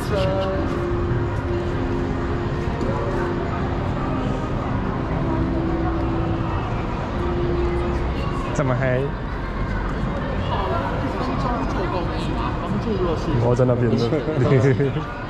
怎么还？ 做公益，帮助弱势。 我在那边的。